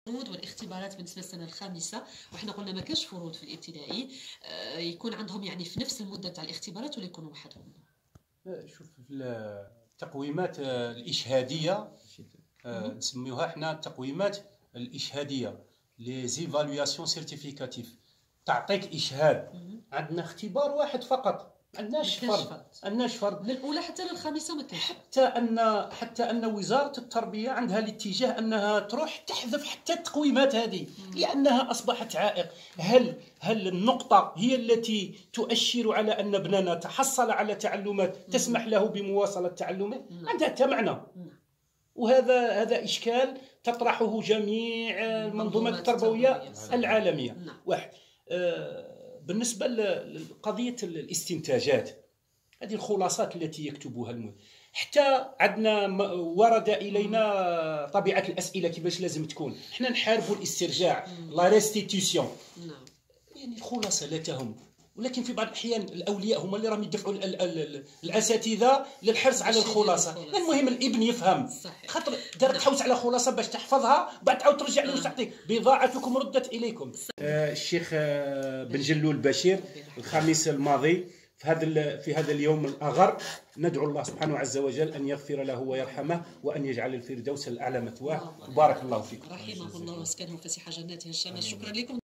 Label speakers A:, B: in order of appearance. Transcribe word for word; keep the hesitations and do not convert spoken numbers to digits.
A: الفروض والاختبارات بالنسبه للسنه الخامسه، وحنا قلنا ما كاش فروض في الابتدائي، آه، يكون عندهم يعني في نفس المده تاع الاختبارات ولا يكونوا وحدهم؟
B: شوف التقويمات الإشهادية، آه، نسميوها احنا التقويمات الإشهادية، لي زيفالواسيون سيرتيفيكاتيف، تعطيك إشهاد. عندنا اختبار واحد فقط، ما عندناش فرض، ما عندناش فرض
A: من الاولى حتى للخامسه ما كاينش.
B: حتى ان حتى ان وزاره التربيه عندها الاتجاه انها تروح تحذف حتى التقويمات هذه، لانها اصبحت عائق. هل هل النقطه هي التي تؤشر على ان ابننا تحصل على تعلمات تسمح له بمواصله تعلمه؟ عندها حتى معنى. وهذا هذا اشكال تطرحه جميع المنظومات التربويه العالميه. واحد، بالنسبه لقضيه الاستنتاجات، هذه الخلاصات التي يكتبها المدرس. حتى عندنا ورد الينا طبيعه الاسئله كيفاش لازم تكون. احنا نحاربوا الاسترجاع، لا ريستيتيسيون، يعني الخلاصه لا تهم. ولكن في بعض الاحيان الاولياء هما اللي راهم يدفعوا الاساتذه للحرص على الخلاصه. المهم الابن يفهم، خاطر دار تحوس على خلاصه باش تحفظها بعد تعاود ترجع له تعطيك بضاعتكم ردت اليكم. آه الشيخ آه بن جلول بشير الخميس الماضي في هذا في هذا اليوم الأغر، ندعو الله سبحانه عز وجل أن يغفر له ويرحمه وأن يجعل الفردوس الأعلى مثواه. بارك الله فيكم.
A: رحمه الله واسكنه فسيح جناته الشمس. شكرا لكم.